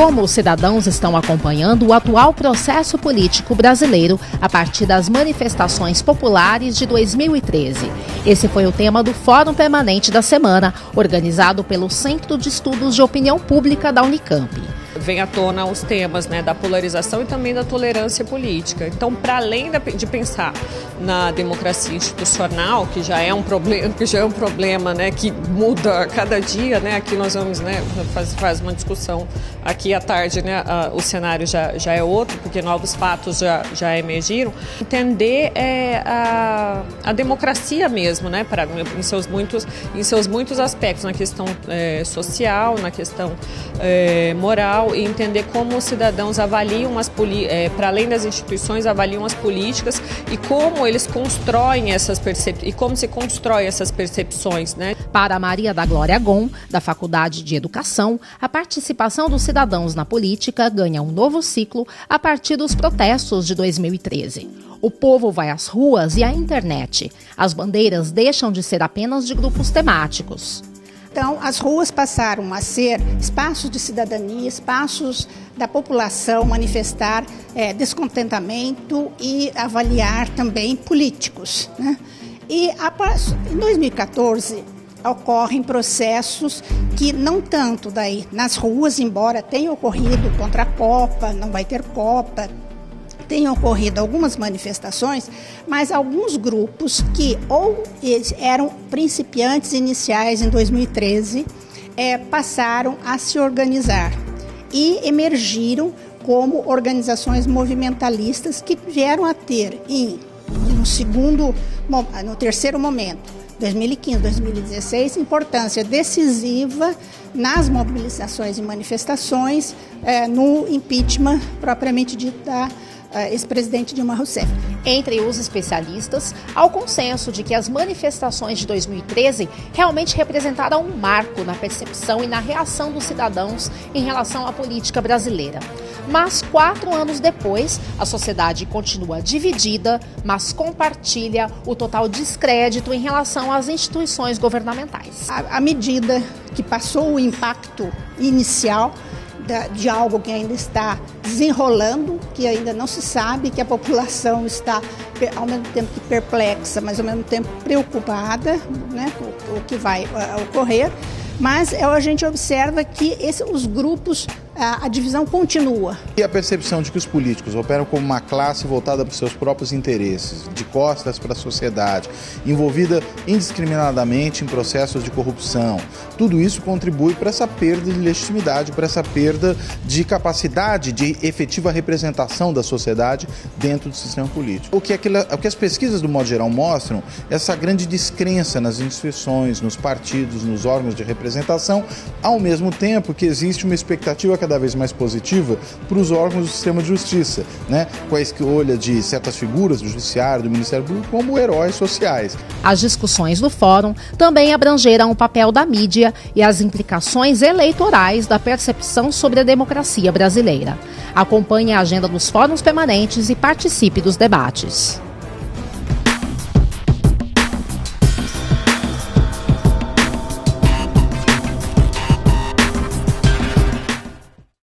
Como os cidadãos estão acompanhando o atual processo político brasileiro a partir das manifestações populares de 2013. Esse foi o tema do Fórum Permanente da Semana, organizado pelo Centro de Estudos de Opinião Pública da Unicamp. Vem à tona os temas, da polarização e também da tolerância política. Então, para além de pensar na democracia institucional, que já é um problema, que muda a cada dia, aqui nós vamos, faz uma discussão aqui à tarde, o cenário já é outro, porque novos fatos já emergiram. Entender a democracia mesmo, em seus muitos aspectos, na questão social, na questão moral, e entender como os cidadãos avaliam para além das instituições, avaliam as políticas e como eles constroem e como se constrói essas percepções, Para Maria da Glória Gon, da Faculdade de Educação, a participação dos cidadãos na política ganha um novo ciclo a partir dos protestos de 2013. O povo vai às ruas e à internet. As bandeiras deixam de ser apenas de grupos temáticos. Então, as ruas passaram a ser espaços de cidadania, espaços da população manifestar descontentamento e avaliar também políticos, E em 2014 ocorrem processos que não tanto daí nas ruas, embora tenha ocorrido contra a Copa, não vai ter Copa, tenham ocorrido algumas manifestações, mas alguns grupos que ou eram principiantes iniciais em 2013 passaram a se organizar e emergiram como organizações movimentalistas que vieram a ter no terceiro momento, 2015, 2016, importância decisiva nas mobilizações e manifestações no impeachment propriamente dito da ex-presidente Dilma Rousseff. Entre os especialistas, há o consenso de que as manifestações de 2013 realmente representaram um marco na percepção e na reação dos cidadãos em relação à política brasileira. Mas 4 anos depois, a sociedade continua dividida, mas compartilha o total descrédito em relação às instituições governamentais. À medida que passou o impacto inicial de algo que ainda está desenrolando, que ainda não se sabe, que a população está ao mesmo tempo que perplexa, mas ao mesmo tempo preocupada, com o que vai ocorrer. Mas a gente observa que os grupos, a divisão continua. E a percepção de que os políticos operam como uma classe voltada para os seus próprios interesses, de costas para a sociedade, envolvida indiscriminadamente em processos de corrupção, tudo isso contribui para essa perda de legitimidade, para essa perda de capacidade de efetiva representação da sociedade dentro do sistema político. O que as pesquisas, do modo geral, mostram é essa grande descrença nas instituições, nos partidos, nos órgãos de representação, ao mesmo tempo que existe uma expectativa cada vez mais positiva para os órgãos do sistema de justiça, com a escolha de certas figuras do judiciário, do Ministério Público, como heróis sociais. As discussões do fórum também abrangeram o papel da mídia e as implicações eleitorais da percepção sobre a democracia brasileira. Acompanhe a agenda dos fóruns permanentes e participe dos debates.